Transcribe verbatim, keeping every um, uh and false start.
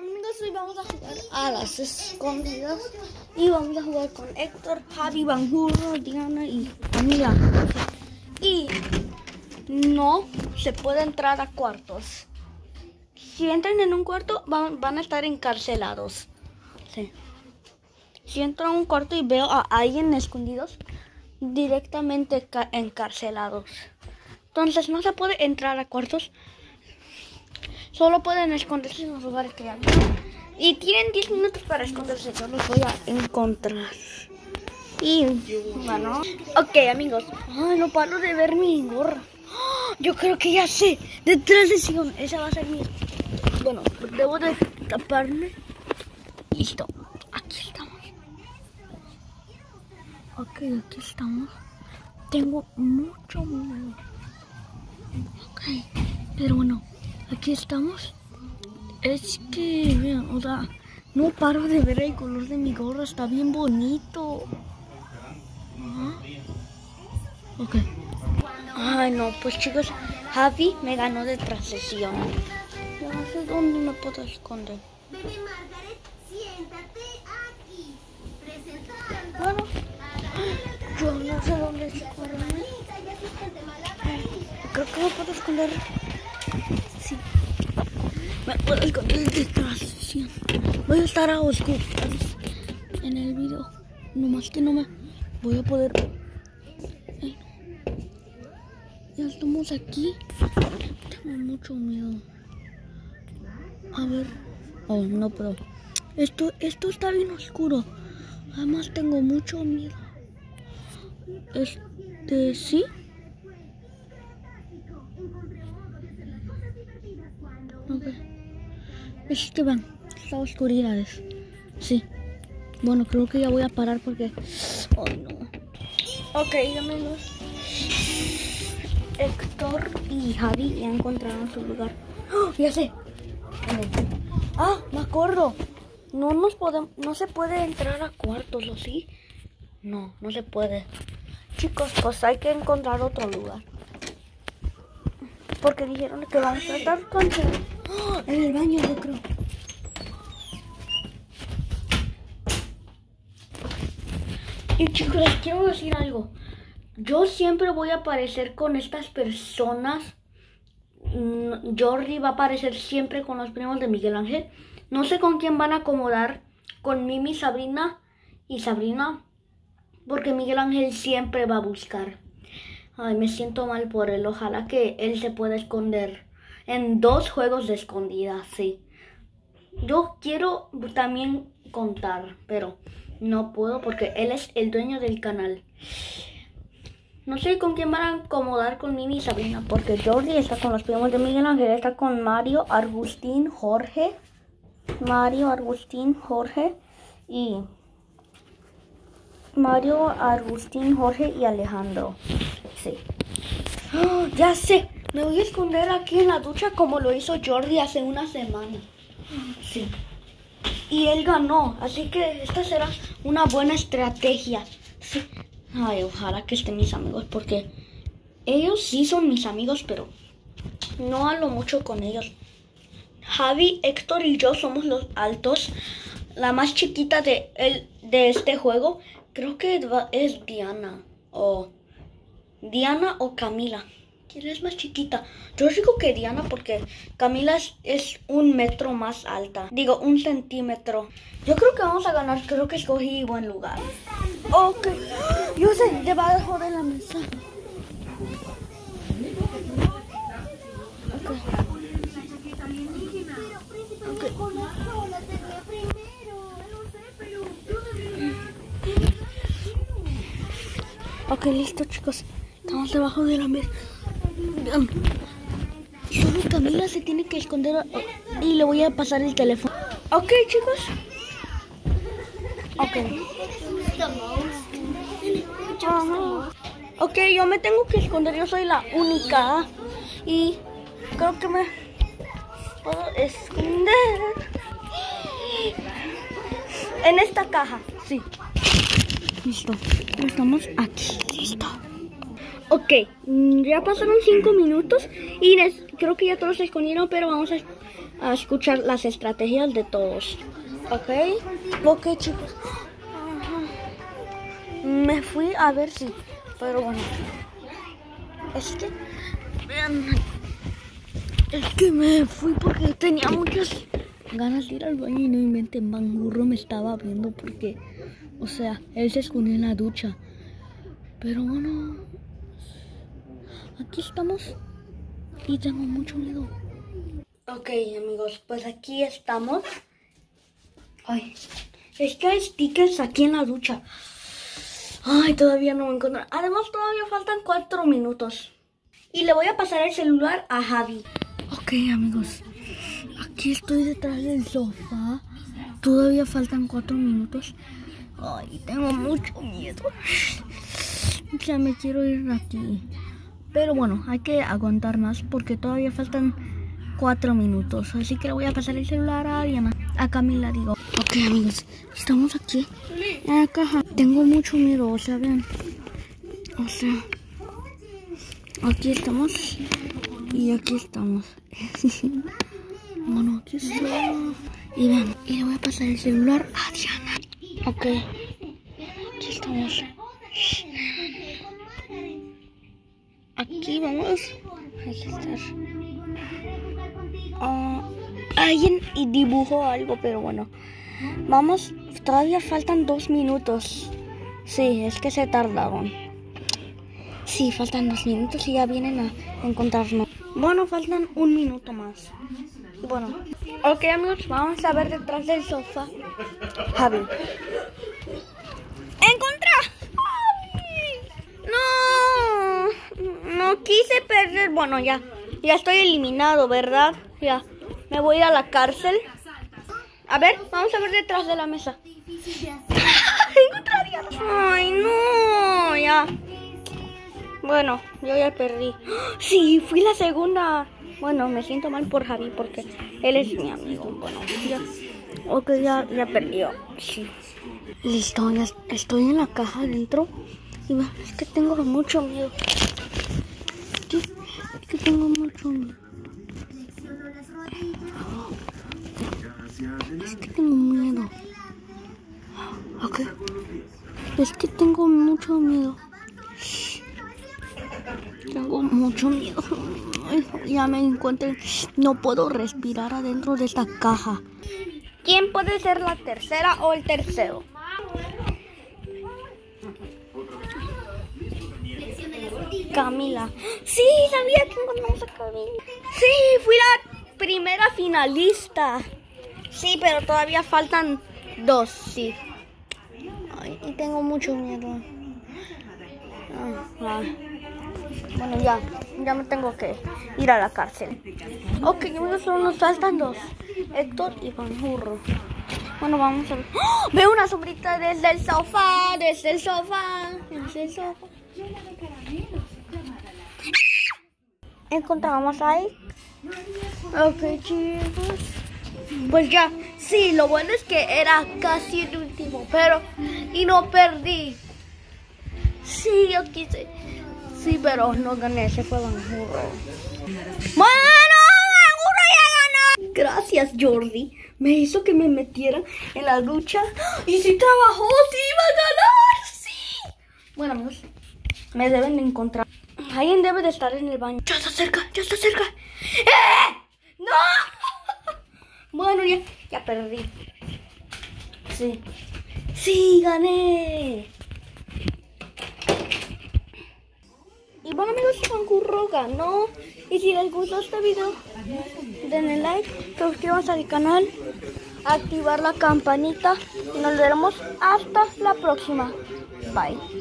amigos, hoy vamos a jugar a las escondidas y vamos a jugar con Héctor, Javi, Banjuro, Diana y Camila. Y no se puede entrar a cuartos. Si entran en un cuarto van, van a estar encarcelados. Sí. Si entro a un cuarto y veo a alguien escondidos, directamente encarcelados. Entonces no se puede entrar a cuartos. Solo pueden esconderse en los lugares que hay. Y tienen diez minutos para esconderse. Yo los voy a encontrar. Y bueno. Ok, amigos. Ay, no paro de ver mi gorra. Yo creo que ya sé. De transición. Esa va a ser mi. Bueno, debo de taparme. Listo. Aquí estamos. Ok, aquí estamos. Tengo mucho miedo. Ok. Pero bueno. Aquí estamos. Es que, vean, o sea, no paro de ver el color de mi gorra. Está bien bonito. ¿Ah? Ok. Ay, no, pues chicos, Javi me ganó de transición. Yo no sé dónde me puedo esconder. Bueno, yo no sé dónde esconderme. Creo que me puedo esconder. Sí. Me puedo esconder detrás. Sí. Voy a estar a oscuras en el video. Nomás que no me voy a poder. Ay, no. Ya estamos aquí. Tengo mucho miedo. A ver. Oh, no, pero esto, esto está bien oscuro. Además tengo mucho miedo. Este, sí. Okay. Es que van, está oscuridades. Sí. Bueno, creo que ya voy a parar porque. Oh, no. Ok, amigos. Héctor y Javi ya encontraron su lugar. ¡Oh, ya sé! Ah, me acuerdo. No nos podemos, no se puede entrar a cuartos, ¿o sí? No, no se puede. Chicos, pues hay que encontrar otro lugar. Porque dijeron que vamos a estar con... ¡Oh! En el baño, yo creo. Y chicos, les quiero decir algo. Yo siempre voy a aparecer con estas personas. Jordi va a aparecer siempre con los primos de Miguel Ángel. No sé con quién van a acomodar. Con Mimi, Sabrina y Sabrina. Porque Miguel Ángel siempre va a buscar. Ay, me siento mal por él. Ojalá que él se pueda esconder en dos juegos de escondida, sí. Yo quiero también contar, pero no puedo porque él es el dueño del canal. No sé con quién van a acomodar con Mimi y Sabrina, porque Jordi está con los primos de Miguel Ángel, está con Mario, Agustín, Jorge. Mario, Agustín, Jorge y... Mario, Agustín, Jorge y Alejandro. Sí. Oh, ya sé. Me voy a esconder aquí en la ducha como lo hizo Jordi hace una semana. Sí. Y él ganó. Así que esta será una buena estrategia. Sí. Ay, ojalá que estén mis amigos. Porque ellos sí son mis amigos, pero no hablo mucho con ellos. Javi, Héctor y yo somos los altos. La más chiquita de, el, de este juego. Creo que es Diana o Diana o Camila. ¿Quién es más chiquita? Yo digo que Diana porque Camila es, es un metro más alta. Digo, un centímetro. Yo creo que vamos a ganar. Creo que escogí buen lugar. Ok. Yo sé, debajo de la mesa. Ok. Okay. Ok, listo, chicos. Estamos debajo de la mesa. Solo Camila se tiene que esconder y le voy a pasar el teléfono. Ok, chicos. Ok. Ajá. Ok, yo me tengo que esconder. Yo soy la única. Y creo que me puedo esconder en esta caja. Sí. Listo. Estamos aquí. Listo. Ok, ya pasaron cinco minutos y les, creo que ya todos se escondieron, pero vamos a a escuchar las estrategias de todos. ¿Ok? Ok, chicos. Me fui a ver si... Pero bueno. Es que... Vean. Es que me fui porque tenía muchas ganas de ir al baño y no inventen. Bangurro me estaba viendo porque... O sea, él se escondió en la ducha. Pero bueno... Aquí estamos. Y tengo mucho miedo. Ok, amigos, pues aquí estamos. Ay, es que hay stickers aquí en la ducha. Ay, todavía no me encuentro. Además, todavía faltan cuatro minutos. Y le voy a pasar el celular a Javi. Ok, amigos. Aquí estoy detrás del sofá. Todavía faltan cuatro minutos. Ay, tengo mucho miedo. Ya me quiero ir de aquí. Pero bueno, hay que aguantar más porque todavía faltan cuatro minutos. Así que le voy a pasar el celular a Diana. A Camila, digo. Ok, amigos, estamos aquí en la caja. Tengo mucho miedo, o sea, vean. O sea, aquí estamos. Y aquí estamos. Bueno, aquí está. Y vean, y le voy a pasar el celular a Diana. Ok, aquí estamos. Aquí vamos a estar. Uh, alguien dibujó algo, pero bueno. Vamos, todavía faltan dos minutos. Sí, es que se tardaron. Sí, faltan dos minutos y ya vienen a encontrarnos. Bueno, faltan un minuto más. Bueno, ok, amigos, vamos a ver detrás del sofá. Javi. ¡Encontré! ¡No! No quise perder. Bueno, ya. Ya estoy eliminado, ¿verdad? Ya. Me voy a ir a la cárcel. A ver, vamos a ver detrás de la mesa. Ay, no. Ya. Bueno, yo ya perdí. Sí, fui la segunda. Bueno, me siento mal por Javi porque él es mi amigo. Bueno, ya. Ok, ya, ya perdió. Sí. Listo, ya estoy en la caja adentro. Y bueno, es que tengo mucho miedo. Sí, es que tengo mucho miedo. Es que tengo miedo. Ok. Es que tengo mucho miedo. Tengo mucho miedo. Ay, ya me encuentro. No puedo respirar adentro de esta caja. ¿Quién puede ser la tercera o el tercero? Camila. Sí, sabía que encontramos a Camila. Sí, fui la primera finalista. Sí, pero todavía faltan dos, sí. Ay, y tengo mucho miedo. Ah, ah. Bueno, ya, ya me tengo que ir a la cárcel. Ok, amigos, solo nos faltan dos. Héctor y Bangurro. Bueno, vamos a ver. ¡Oh! Veo una sombrita desde el sofá, desde el sofá, desde el sofá. Encontramos ahí. Ok, chicos. Pues ya, sí, lo bueno es que era casi el último, pero... Y no perdí. Sí, yo quise. Sí, pero no gané, se fue Bangurro. ¡Bueno! ¡Bangurro ya ganó! Gracias, Jordi. Me hizo que me metiera en la ducha. Y sí trabajó, sí iba a ganar, sí. Bueno, amigos, me deben de encontrar. Alguien debe de estar en el baño. Ya está cerca, ya está cerca. ¡Eh! ¡No! Bueno, ya, ya perdí. Sí. Sí, gané. Y bueno, amigos, Bangurro ganó. Y si les gustó este video, denle like, suscríbanse al canal, activar la campanita. Y nos veremos hasta la próxima. Bye.